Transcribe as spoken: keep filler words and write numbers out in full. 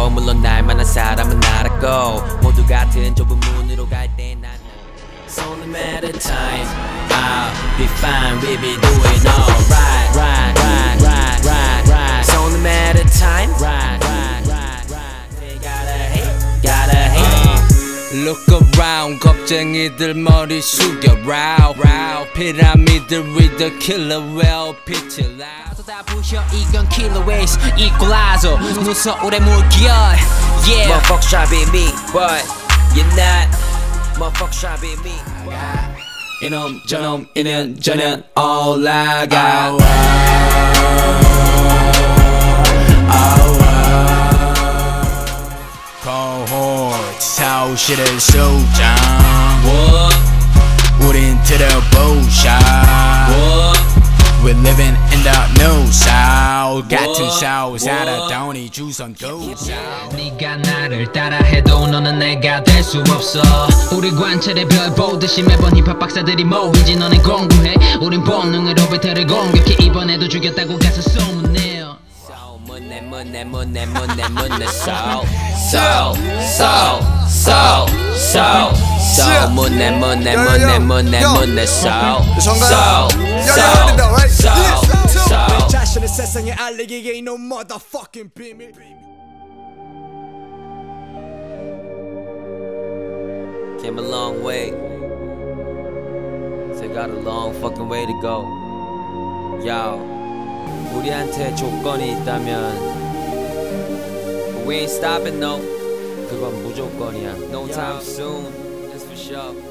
알았고 물론 날만한 사람은 알았고 모두 같은 좁은 문으로 갈 때 난 It's only a matter of time I'll be fine, we'll be doing alright Right, right, right, right, right It's only a matter of time Right, right, right, right They gotta hate, gotta hate Look around 겁쟁이들 머리 숙여 row row 피라미드 with the killer whale pitch it loud 다 부셔 이건 killer ways equalizer 무서울의 물결 Yeah Motherfucker try be me but you're not Motherfucker try be me 이놈 저놈 이는 저는 올라가 Cohort 사오실의 소장 우린 들어보자 We're living in the new south 같은 south 살았더니 주선 도사 네가 나를 따라해도 너는 내가 될 수 없어 우리 관찰의 별 보듯이 매번 힙합 박사들이 모이지 너는 공부해 우린 본능으로 배틀을 공격해 이번에도 죽였다고 가서 소문내요 문내 문내 문내 문내 문내 so so so so so so 문내 문내 문내 문내 문내 so so so so so 자신의 세상에 알리기에 no motherfucking 비밀 Came a long way They got a long fucking way to go Yo 우리한테 조건이 있다면 We ain't stopping no 그건 무조건이야 No time soon, that's for sure